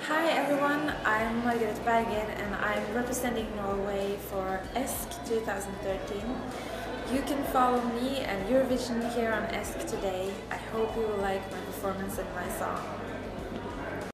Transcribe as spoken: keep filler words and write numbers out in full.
Hi everyone, I'm Margaret Berger and I'm representing Norway for ESK twenty thirteen. You can follow me and Eurovision here on ESK today. I hope you will like my performance and my song.